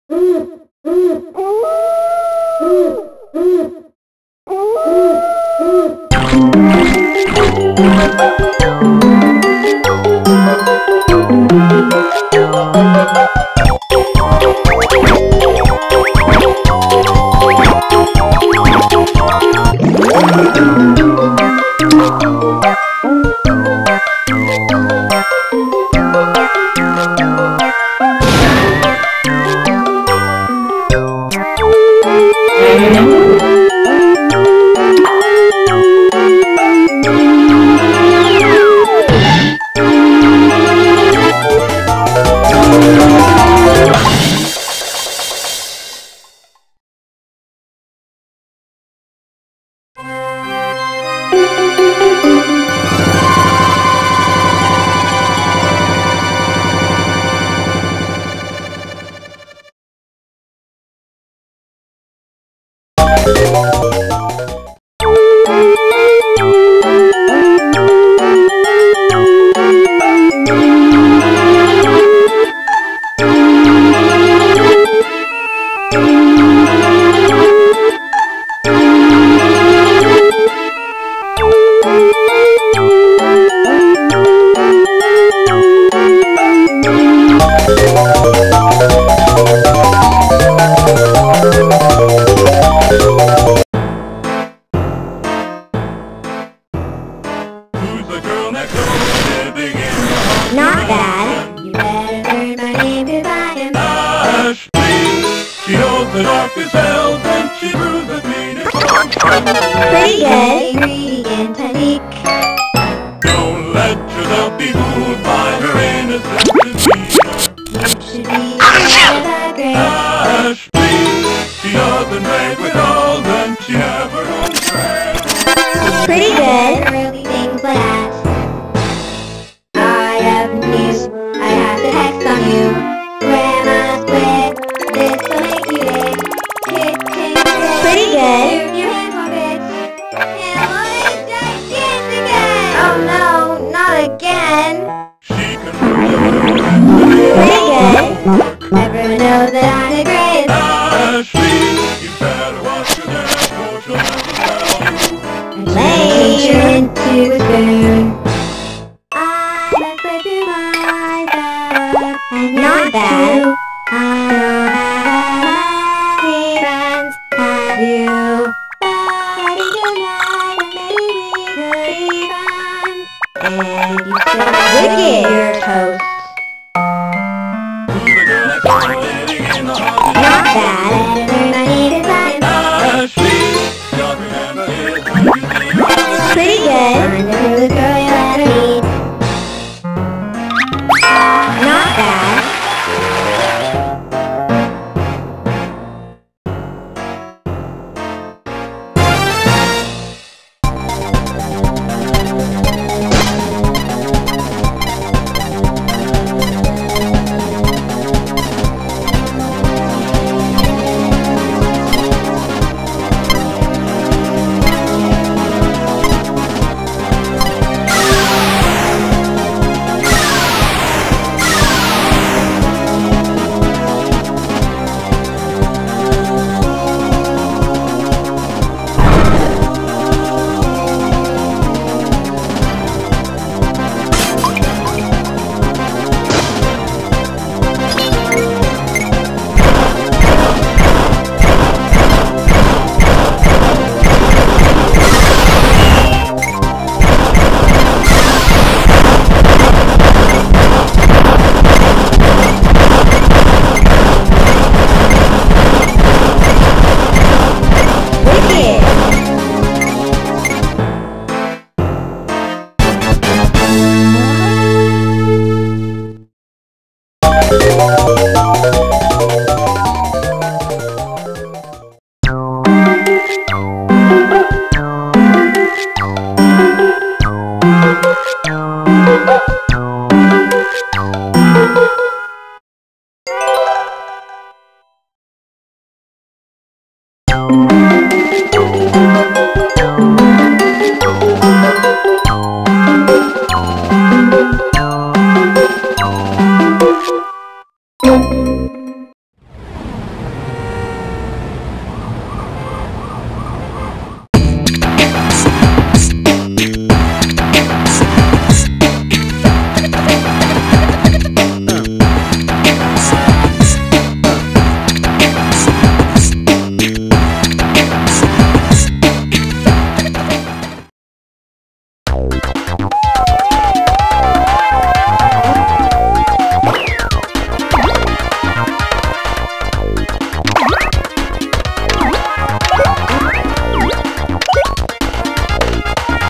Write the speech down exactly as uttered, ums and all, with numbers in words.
Not bad. You better learn my name to buy him. Ashley, she holds the darkest hells and she brews the sweetest songs. Pretty good. Greedy and Tanique. Don't let yourself be fooled by her innocence and demeanor. You should be the great. Ashley, she doesn't break with dolls and she never owns friends. Pretty good. Really things like that. I have news. I have to text on you. Grandma's split. This will make you big. Kitchen grit. Pretty good. Your hands are bits. And what is gigantic? Oh no, not again. She can rule Pretty good. Everyone knows that I'm the greatest. Ashley, you better watch your dad or she'll never tell you. And lay you into a spoon. I have played through my life, and not bad. I don't have any friends, have you? Fighting tonight, and maybe we could be friends. And you still wicked. Your toast. Who's the girl that's always living in the heart? Not bad. Better learn my name to find. Ashley, don't remember it when you see her. Pretty good. Find the coolest girl you'll ever meet. Not bad. Bye.